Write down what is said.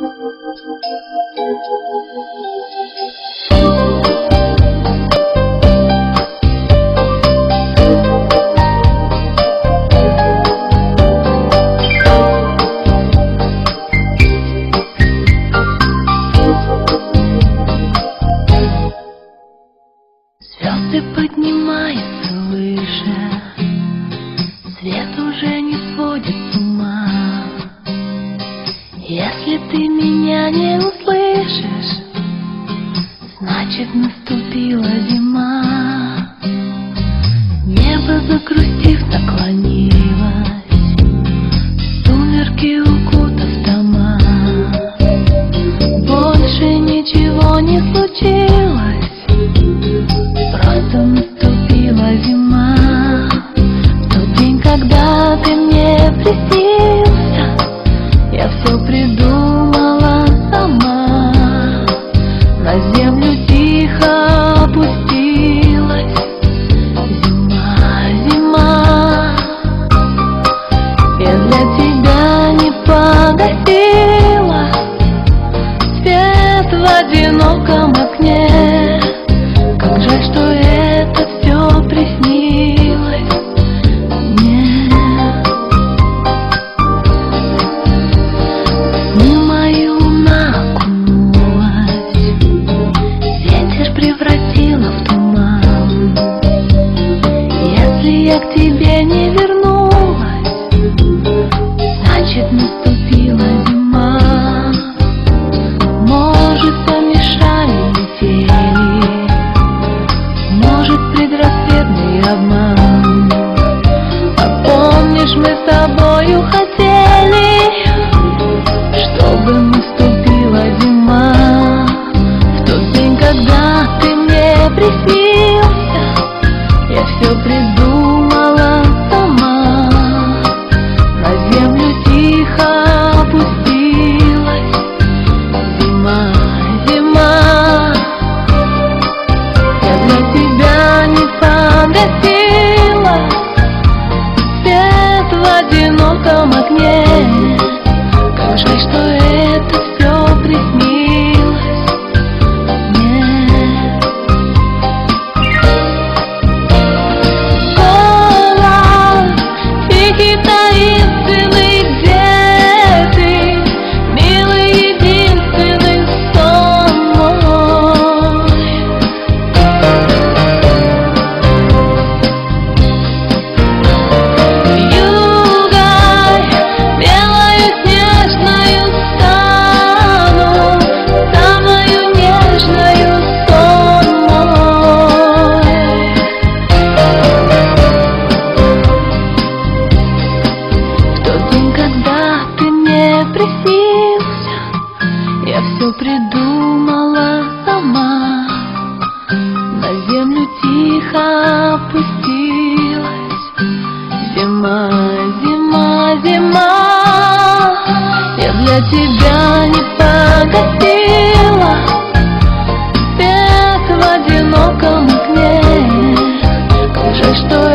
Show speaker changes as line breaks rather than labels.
Звезды поднимаются выше, свет уже не сводит с ума. Если ты меня не услышишь, значит наступила зима. Небо, загрустив, наклонилось, сумерки укутав дома. Больше ничего не случилось, просто наступила зима. В тот день, когда ты мне приснился, я все придумала сама. На землю тихо опустилась зима, зима. Я для тебя не погасила свет в одиноком окне. Как жаль, что это все приснилось мне. Сны мои луна окунулась, ветер превратила в туман. Если я к тебе не вернулась, значит наступила зима. Может, помешали метели, может, предрассветный обман. А помнишь, мы с тобою хотели, чтобы наступила зима. В тот день, когда ты мне приснился, я все придумала сама. На землю тихо опустилась зима, зима. Я для тебя не погасила свет в одиноком окне. Как жаль, что это все приснилось мне. Голос тихий, таинственный, где ты, милый, единственный сон мой. Вьюгой белою снежною стану, самою нежною сон мой. В тот день, когда ты мне приснился, я все придумала сама. На землю тихо опустилась зима, зима, зима. Я для тебя не погасила свет в одиноком окне. Как жаль, что